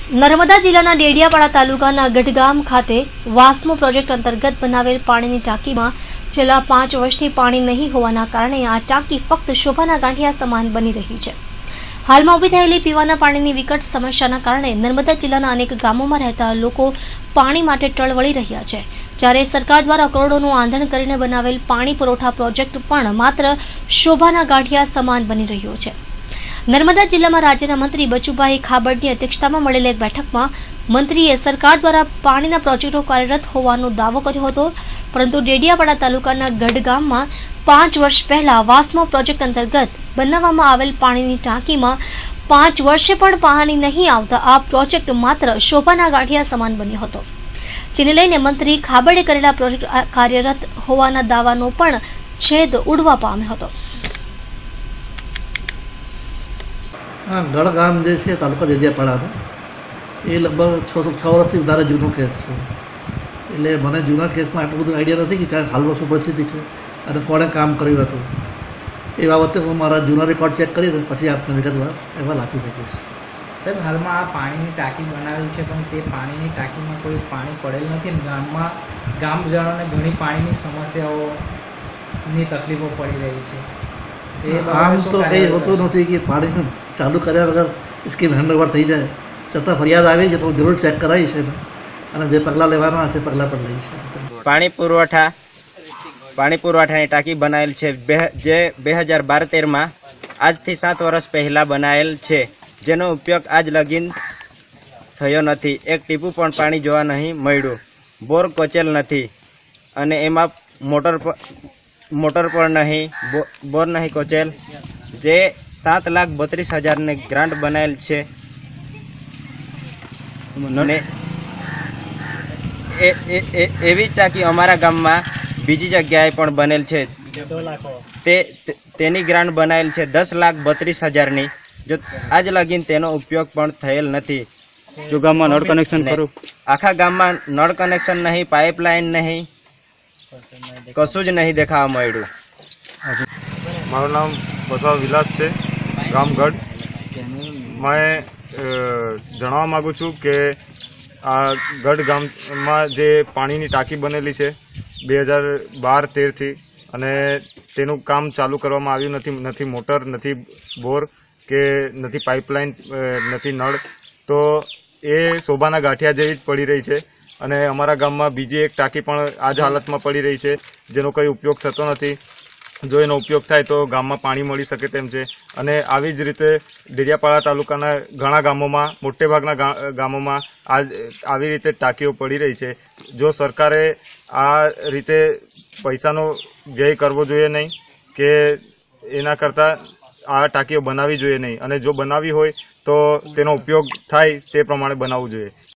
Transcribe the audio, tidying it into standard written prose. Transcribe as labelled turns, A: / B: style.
A: નર્મદા જિલ્લાના ડેડિયાપાડા તાલુકાના ગઢગામ ખાતે વાસ્મો પ્રોજેક્ટ અંતર્ગત બનાવેલ પાણીની ટાંકીમાં છેલ્લા 5 વર્ષથી પાણી નહીં હોવાના કારણે આ ટાંકી ફક્ત શોભાના ગાંઠિયા સમાન બની રહી છે। હાલમાં ઊભી થયેલી પીવાના પાણીની વિકટ સમસ્યાના કારણે નર્મદા જિલ્લાના અનેક ગામોમાં રહેતા લોકો પાણી માટે ટળવળી રહ્યા છે, જ્યારે સરકાર દ્વારા કરોડોનું આંધણ કરીને બનાવેલ પાણી પુરવઠા પ્રોજેક્ટ પણ માત્ર શોભાના ગાંઠિયા સમાન બની રહ્યો છે। નર્મદા જિલ્લામાં રાજ્યના મંત્રી બચુભાઈ ખાબડની અધ્યક્ષતામાં મળેલી એક બેઠકમાં મંત્રીએ સરકાર દ્વારા પાણીના પ્રોજેક્ટો કાર્યરત હોવાનો દાવો કર્યો હતો, પરંતુ ડેડિયાપાડા તાલુકાના ગઢગામમાં 5 વર્ષ પહેલા વાસ્મો પ્રોજેક્ટ અંતર્ગત બનાવવામાં આવેલ પાણીની ટાંકીમાં 5 વર્ષે પણ પાણી નહીં આવતા આ પ્રોજેક્ટ માત્ર શોભાના ગાંઠિયા સમાન બન્યો હતો, જેને લઈને મંત્રી ખાબડે કરેલા પ્રોજેક્ટ કાર્યરત હોવાના દાવાનો પણ છેદ ઉડવા પામ્યો હતો।
B: हाँ, गढ़गाम जैसे तालुका डेडियापाड़ा ये लगभग 6 वर्षથી વધારે જૂનો કેસ છે। એટલે મને જૂના કેસમાં આટલું બધું આઈડિયા નથી કે હાલમાં શું પરિસ્થિતિ છે અને કોણે કામ કર્યું હતું। એ બાબતે હું મારા જૂના રેકોર્ડ ચેક કરીને પછી આપને વિગતવાર અહેવાલ આપી શકીશ।
C: સાહેબ, હાલમાં આ પાણીની ટાંકી બનાવેલ છે, પણ તે પાણીની ટાંકીમાં કોઈ પાણી પડેલ નથી। ગામજનોને ઘણી પાણીની સમસ્યાઓની તકલીફો પડી રહી છે।
B: આમ તો કંઈ હોતું નથી કે પાણી ચાલુ કર્યા વગર સ્કીમ હેન્ડઓવર થઈ જાય, છતાં ફરિયાદ આવી છે તો હું જરૂર ચેક કરાવીશ અને જે પગલાં લેવાના હશે પગલાં પણ લઈશ।
D: પાણી પુરવઠાની ટાંકી બનાવેલ છે જે 2012-13માં આજથી 7 વર્ષ પહેલાં બનાવેલ છે, જેનો ઉપયોગ આજ લગીન થયો નથી। એક ટીપું પણ પાણી જોવા નહીં મળ્યું। બોર કોચેલ નથી અને એમાં મોટર પણ નહીં, બોર નહીં કોચેલ, જે 7,32,000ની ગ્રાન્ટ બનાવેલ છે અને એવી ટાંકી અમારા ગામમાં બીજી જગ્યાએ પણ બનેલ છે, તેની ગ્રાન્ટ બનાવેલ છે 10,32,000ની, જો આજ લગીન તેનો ઉપયોગ પણ થયેલ નથી।
E: જો ગામમાં નળ કનેક્શન ખરું?
D: આખા ગામમાં નળ કનેક્શન નહીં, પાઇપલાઇન નહીં, કશું જ નહીં દેખાવા મળ્યું।
F: મારું નામ બસવા વિલાસ છે, ગામ ગઢ। मैं જણાવવા માગું છું કે આ ગઢ ગામમાં જે પાણીની ટાંકી બનેલી છે 2012-13થી અને તેનું કામ ચાલુ કરવામાં આવ્યું નથી। મોટર નથી, બોર કે નથી, પાઇપલાઇન નથી, નળ, તો એ શોભાના ગાંઠિયા જેવી જ પડી રહી છે। અને અમારા ગામમાં બીજી એક ટાંકી પણ આ જ હાલતમાં પડી રહી છે, જેનો કંઈ ઉપયોગ થતો નથી। જો એનો ઉપયોગ થાય તો ગામમાં પાણી મળી શકે તેમ છે। અને આવી જ રીતે ડેડિયાપાડા તાલુકાના ઘણા ગામોમાં, મોટેભાગના ગામોમાં આવી રીતે ટાંકીઓ પડી રહી છે। જો સરકારે આ રીતે પૈસાનો વ્યય કરવો જોઈએ નહીં, કે એના કરતાં આ ટાંકીઓ બનાવવી જોઈએ નહીં, અને જો બનાવવી હોય તો તેનો ઉપયોગ થાય તે પ્રમાણે બનાવવું જોઈએ।